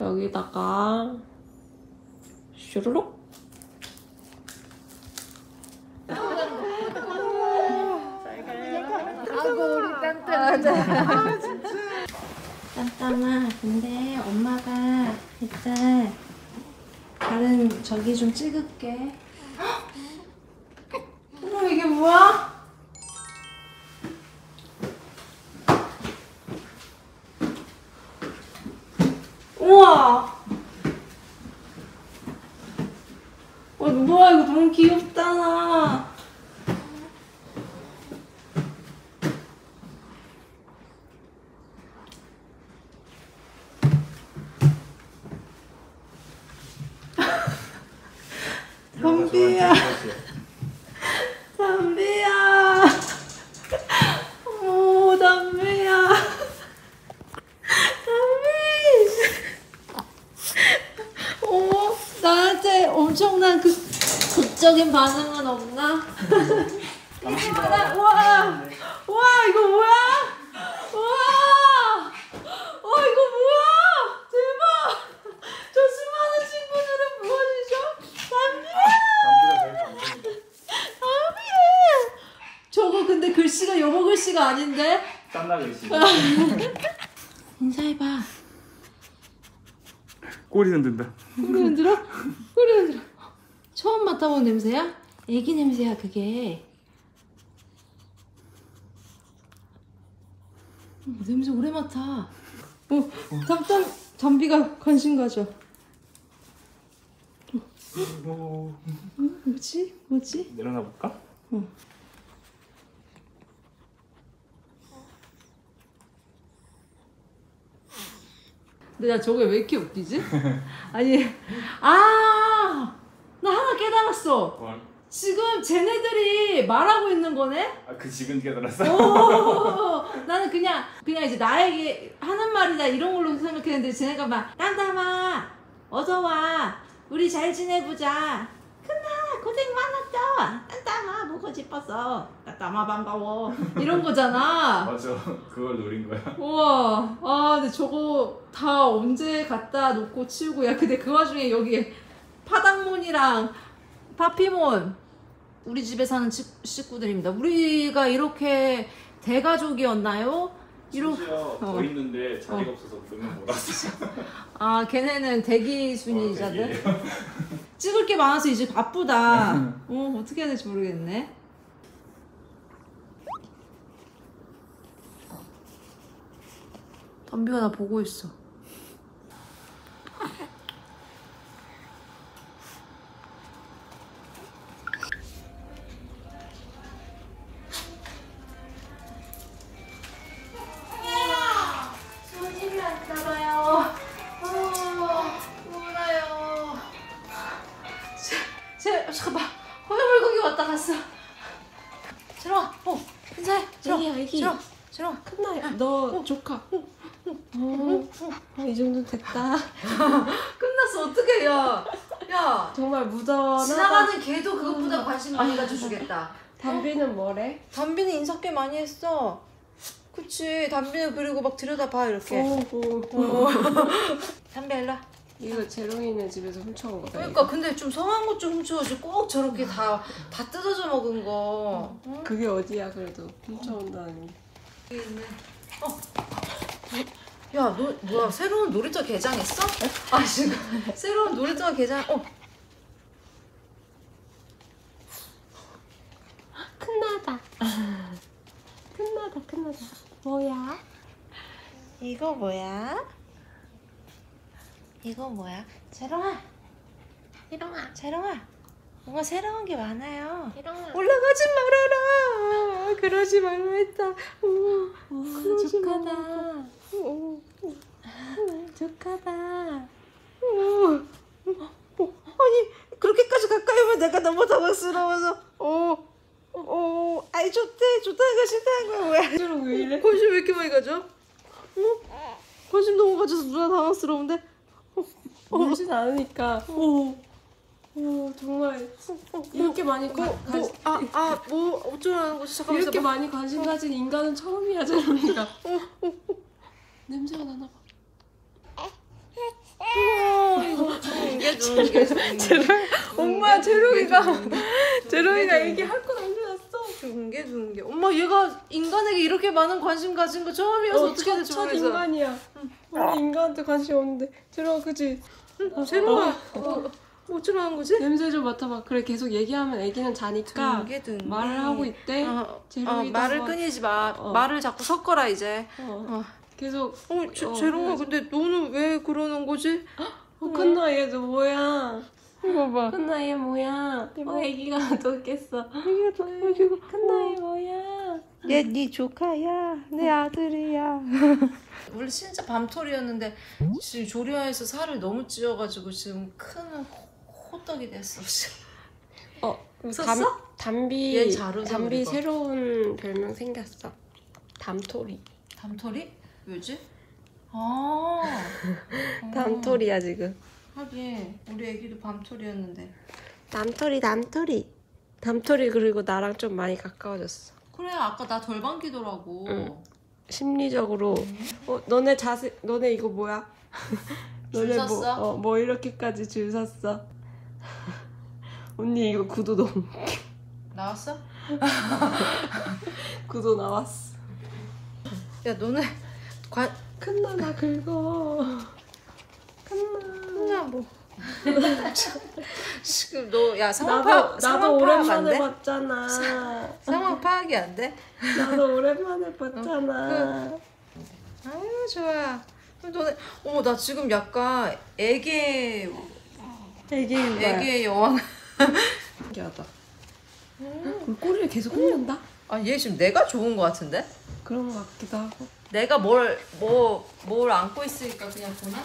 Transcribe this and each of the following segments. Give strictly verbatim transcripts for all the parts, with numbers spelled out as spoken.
여기다가 슈르륵. 아이고 우리 딴딴하자. 딴딴아, 근데 엄마가 일단 다른 저기 좀 찍을게. 어머, 이게 뭐야? 우와! 어, 뭐야, 이거 너무 귀엽다, 나. 담비야. 담비야. 오, 담비야. 담비. 어, 나한테 엄청난 그 극적인 반응은 없나? 이게 뭐야? 우와. 우와, 이거 뭐야? 우와. 어, 이거 뭐야? 대박. 저 수많은 친구들은 무엇이죠? 담비야. 담비야. 저거 근데 글씨가 영어 글씨가 아닌데? 딴나 글씨. 인사해봐. 꼬리 흔든다. 꼬리 흔들어? 꼬리 흔들어. 처음 맡아본 냄새야? 애기 냄새야 그게. 어, 냄새 오래 맡아. 어, 담담 담비가 관심 가져. 오. 음, 뭐지? 뭐지? 내려놔 볼까? 어. 근데 나 저게 왜 이렇게 웃기지? 아니, 아, 나 하나 깨달았어. 뭘? 지금 쟤네들이 말하고 있는 거네? 아, 그 지금 깨달았어? 오, 나는 그냥 그냥 이제 나에게 하는 말이다 이런 걸로 생각했는데 쟤네가 막 딴담아 어서와 우리 잘 지내보자 큰아 고생 많았죠 딴담아 보고 싶었어 딴담아 반가워 이런 거잖아. 맞아, 그걸 노린 거야. 우와, 아 근데 저거 다 언제 갖다 놓고 치우고. 야 근데 그 와중에 여기 파닥몬이랑 파피몬 우리 집에 사는 치, 식구들입니다. 우리가 이렇게 대가족이었나요? 이러... 심지어 더 어. 있는데 자리가 어. 없어서 몇 명 못 왔어. 아 걔네는 대기 순위자들? 어, 찍을 게 많아서 이제 바쁘다. 어 어떻게 해야 될지 모르겠네. 담비가 나 보고 있어. 손님이 왔나봐요. 어, 몰라요. 제, 제, 잠깐만. 허여물고기 왔다 갔어. 재롱아, 어, 인사해. 재롱, 애기야, 애기. 재롱, 재롱. 큰나야. 너 조카. 어, 어, 이 정도 됐다. 끝났어, 어떡해, 야. 야. 정말 무던하다. 지나가는 개도 그것보다 관심 많이 가져주겠다. 담비는 뭐래? 담비는 인사 꽤 많이 했어. 그치, 담비는 그리고 막 들여다봐, 이렇게. 오, 오, 오. 담비, 일로 와. 이거 재롱이네 집에서 훔쳐온 거다. 그러니까 이거. 근데 좀 성한 것 좀 훔쳐오지 꼭 저렇게 다, 다 뜯어져 먹은 거. 응? 그게 어디야 그래도 훔쳐온다는 게. 여기 있네. 어. 야, 너 뭐야? 새로운 놀이터 개장했어? 아 지금 새로운 놀이터 개장. 어. 큰나다. 큰나다 큰나다. 뭐야? 이거 뭐야? 이거 뭐야? 재롱아, 희롱아. 재롱아. 뭔가 새로운 게 많아요. 희롱아. 올라가지 말아라. 그러지 말라 했다. 오, 와 조카다. 오, 조카다. 오. 어, 아니 그렇게까지 가까이 오면 내가 너무 당황스러워서. 오, 오, 아이 좋대, 좋다는 거 싫다는 거야 뭐야? 재롱 왜 이래? 관심 왜 이렇게 많이 가져? 어? 관심 너무 가져서 누나 당황스러운데? 울진 않으니까. 오. 오 정말 이렇게 많이 관 뭐, 관심 뭐, 아, 아, 뭐 어쩌라는 거지? 잠깐만. 이렇게 있어봐. 많이 관심 가진 인간은 처음이야 재롱이가. 냄새가 나나 봐. 이게 좋은게 제로이 엄마 제로이가 제로이가 애기 할거 남겨놨어. 좋은게 좋은게. 엄마 얘가 인간에게 이렇게 많은 관심 가진 거 처음이어서 어, 어떻게 될지 첫, 첫 모르겠어. 인간이야. 우리 인간한테 관심 없는데 제로아 그지? 제로야. 어, 어쩌라는 거지? 냄새 좀 맡아봐. 그래 계속 얘기하면 애기는 자니까 둥게 둥게. 말을 하고 있대. 어, 어, 제로이가 말을 막- 끊이지 마. 어. 말을 자꾸 섞어라 이제. 어, 어. 계속 어, 제, 어, 제롱아 그래서- 근데 너는 왜 그러는 거지? 어, 큰 나이에 너 뭐야? 이거 봐. 큰 나이에 뭐야? 어, 애기가 더 깼어. 애기가 더 애기가 큰 나이에 뭐야? 얘 네 조카야. 내 아들이야. 원래 진짜 밤톨이었는데 지금 조리원에서 살을 너무 찌워가지고 지금 큰 호떡이 됐어. 어, 웃었어? 담, 담비 얘잘 웃어, 담비 이거. 새로운 별명 생겼어. 담토리. 밤톨이? 왜지? 아. 어. 담토리야 지금. 하긴 우리 애기도 밤톨이었는데. 담토리 담토리. 담토리 그리고 나랑 좀 많이 가까워졌어. 그래 아까 나 덜 반기더라고. 응. 심리적으로. 어, 너네 자세 너네 이거 뭐야? 줄 너네 뭐, 섰어? 어, 뭐 이렇게까지 줄 섰어? 언니 이거 구도 너무 나왔어? 구도 나왔어. 야 너네 관 큰나 나 긁어. 큰나. 그냥 뭐 지금 너 야 상황 나도 파악 나도 상황 파악 안 오랜만에 돼? 봤잖아. 상황 파악이 안 돼? 나도 오랜만에 봤잖아. 아유 좋아. 너네 어머 나 지금 약간 애기 애기 애기. 애기의 여왕. 신기하다. 꼬리를 계속 흔든다? 아얘 지금 내가 좋은 거 같은데? 그런 거 같기도 하고. 내가 뭘 뭐 뭘 안고 있으니까 그냥 보나?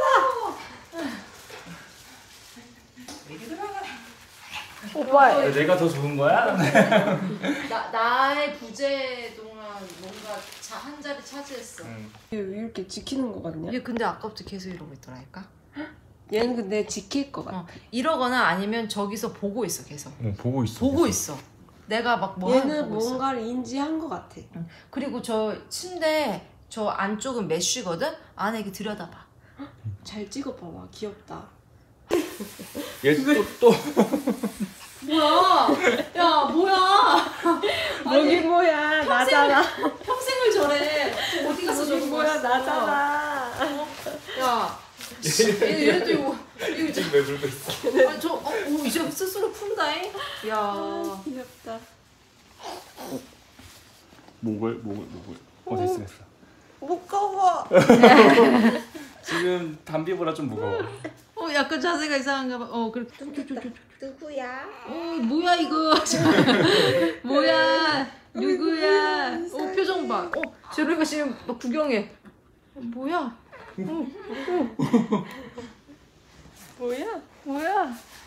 오빠. 내가 더 좋은 거야? 나 나의 부재 동안 뭔가 자, 한 자리 차지했어. 응. 얘 왜 이렇게 지키는 거 같냐? 얘 근데 아까부터 계속 이러고 있더라니까. 얘는 근데 지킬 거 같아. 어, 이러거나 아니면 저기서 보고 있어 계속. 어, 보고 있어. 보고 있어. 내가 막 뭐 하는 거 얘는 보고 있어. 뭔가를 인지한 거 같아. 응. 그리고 저 침대 저 안쪽은 메쉬거든. 안에 이렇게 들여다봐. 잘 찍어봐봐. 귀엽다. 얘또 또. 뭐야? 야 뭐야? 여기 뭐야? 나잖아. 평생을 저래. 어디 가서 여기 저런 뭐야? 거 나잖아. 야, 얘, 얘도 이거 이거 이제 왜 물고 있어? 아니 저 어, 오, 이제 스스로 푼다잉. 야, 귀엽다. 목을 목을 목을. 어 됐어 됐어. 무거워. 지금 담비보다 좀 무거워. 어 약간 자세가 이상한가 봐. 어 그래. 누구야? 어 뭐야 이거? 뭐야? 누구야? 어 표정 봐. 어 제로이가 지금 막 구경해. 어, 뭐야? 어, 어. 뭐야? 뭐야?